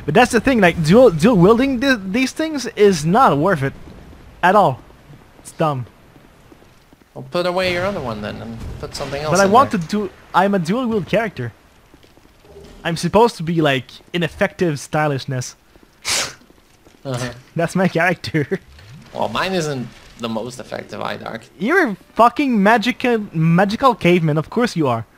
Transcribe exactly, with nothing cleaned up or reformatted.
But that's the thing, like dual dual wielding th these things is not worth it at all. It's dumb. Well, put away your other one then and put something else But I in want there. to do. I'm a dual wield character. I'm supposed to be like ineffective stylishness. Uh-huh. That's my character. Well, mine isn't the most effective either. You're a fucking magical magical caveman. Of course you are.